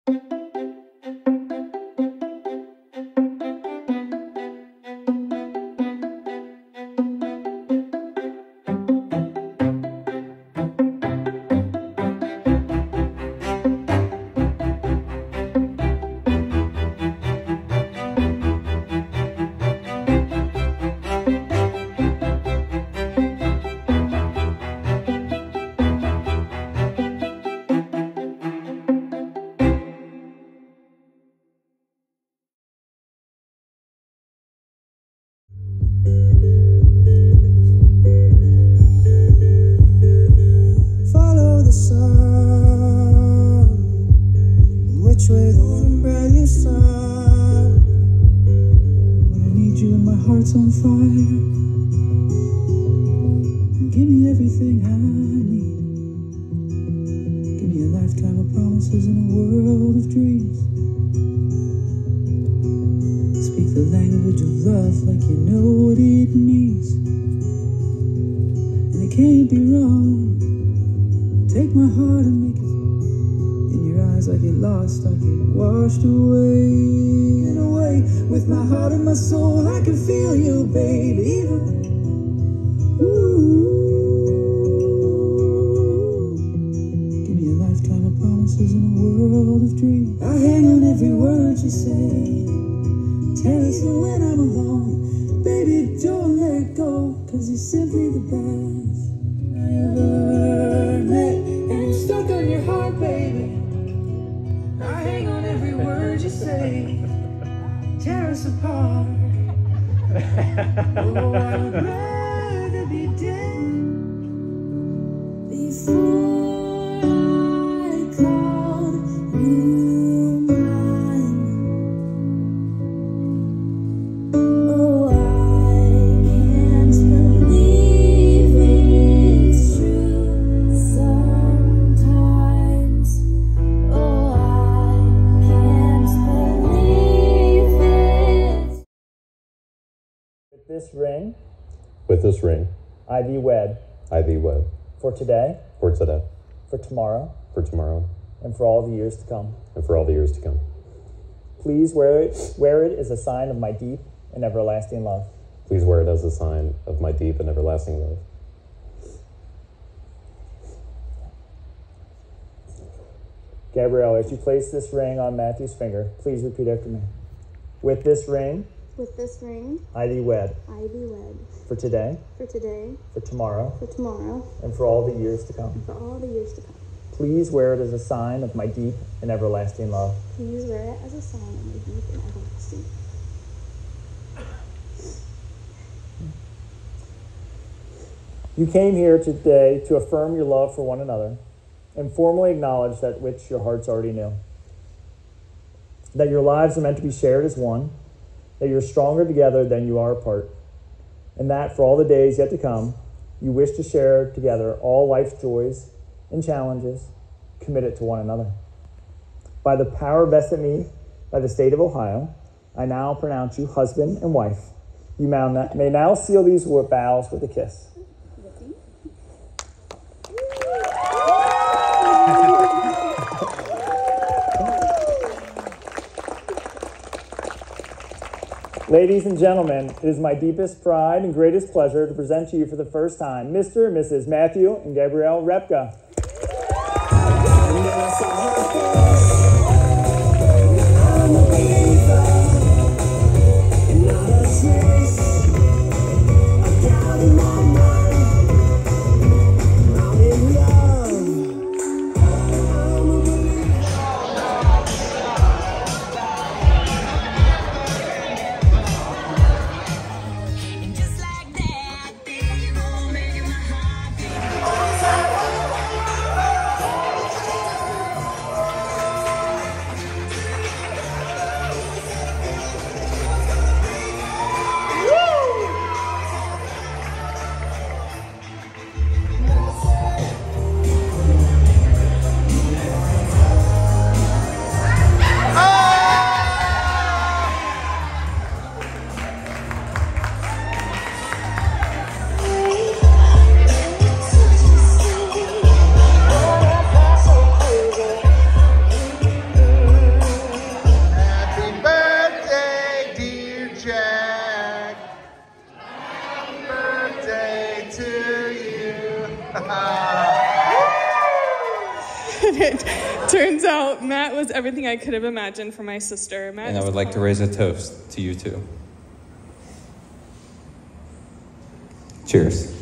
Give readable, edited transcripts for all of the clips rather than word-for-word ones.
heart's on fire. Give me everything I need. Give me a lifetime of promises and a world of dreams. Speak the language of love like you know what it means. And it can't be wrong. Take my heart and make it. In your eyes I get lost, I get washed away. In a way, with my heart and my soul, I can feel you, baby. Ooh. Give me a lifetime of promises and a world of dreams. I hang on every word you say. Tell me when I'm alone. Baby, don't let go, 'cause you're simply the best I ever met. And I'm stuck on your heart, baby. I hang on every word you say. Tear us apart. Oh, I would rather be dead before I called you mine. Oh, I can't believe it's true sometimes. Oh, I can't believe it. With this ring, I thee wed. I thee wed. For today. For today. For tomorrow. For tomorrow. And for all the years to come. And for all the years to come. Please wear it as a sign of my deep and everlasting love. Please wear it as a sign of my deep and everlasting love. Gabrielle, as you place this ring on Matthew's finger, please repeat after me. With this ring. With this ring, I thee wed. I thee wed. For today. For today. For tomorrow. For tomorrow. And for all the years to come. And for all the years to come. Please wear it as a sign of my deep and everlasting love. Please wear it as a sign of my deep and everlasting. You came here today to affirm your love for one another and formally acknowledge that which your hearts already knew. That your lives are meant to be shared as one, that you're stronger together than you are apart, and that for all the days yet to come, you wish to share together all life's joys and challenges, committed to one another. By the power vested in me by the state of Ohio, I now pronounce you husband and wife. You may now seal these vows with a kiss. Ladies and gentlemen, it is my deepest pride and greatest pleasure to present to you for the first time Mr. and Mrs. Matthew and Gabrielle Repka. turns out Matt was everything I could have imagined for my sister. Matt And I would like to raise a toast to you two. Cheers.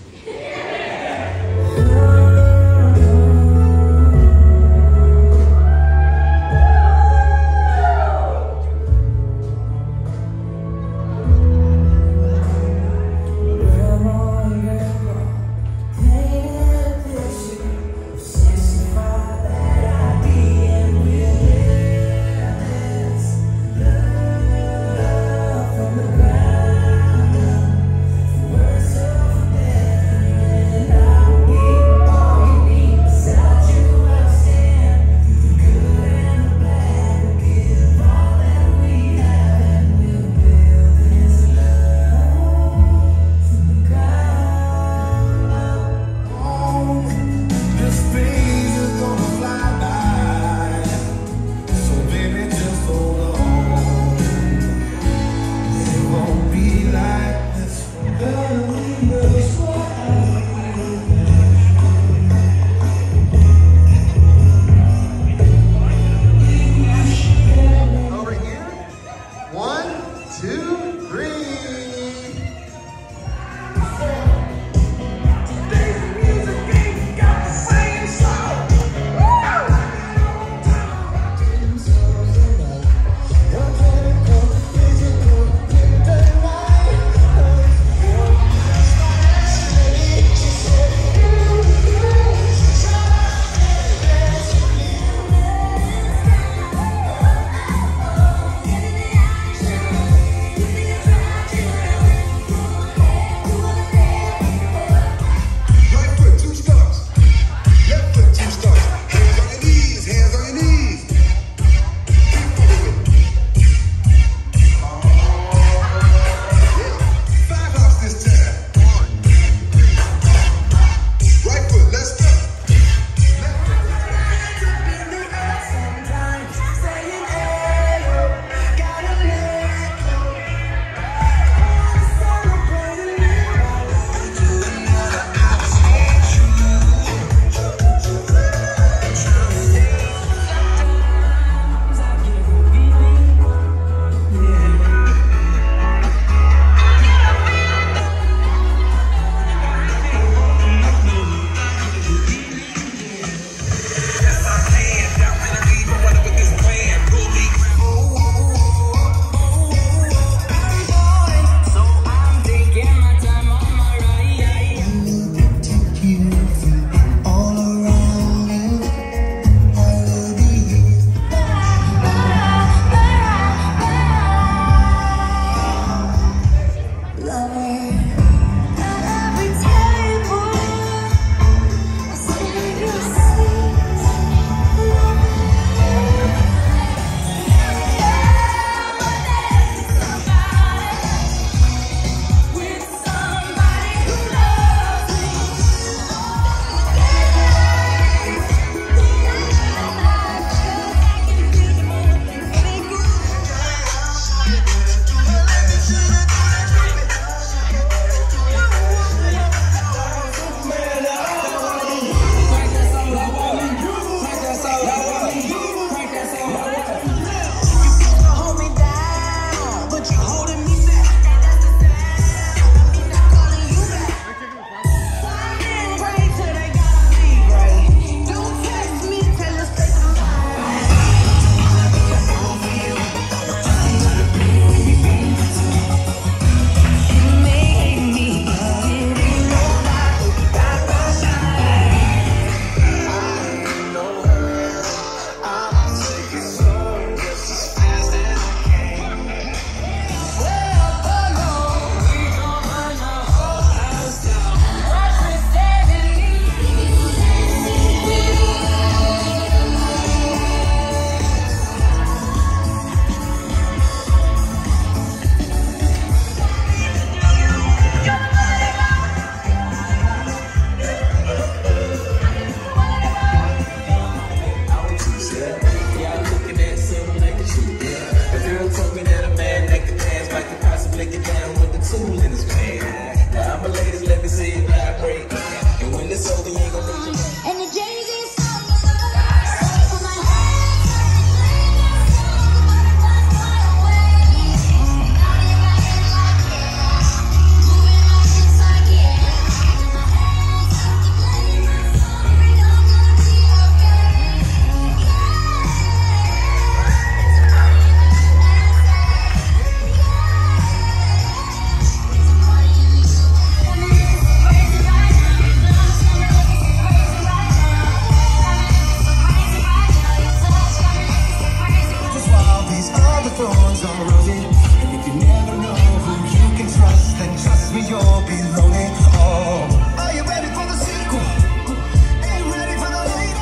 thorns are roses. And if you never know who you can trust, then trust me, you'll be lonely. Oh, are you ready for the sequel? Are you ready for the lead?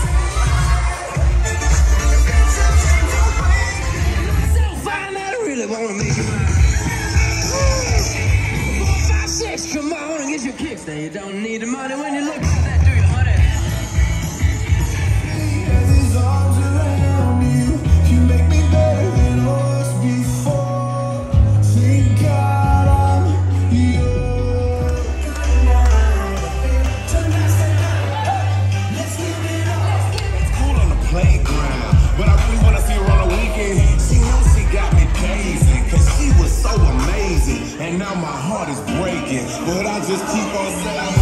Find out I really wanna make you mine. 4, 5, 6, come on and get your kicks. Now you don't need the money when you look like that, do you, honey? These arms around you, you make me better than I was before. Thank God I'm yours. Let's give it up. It's cool on the playground, but I really wanna see her on the weekend. She knows she got me pacing, cause she was so amazing. And now my heart is breaking, but I just keep on saying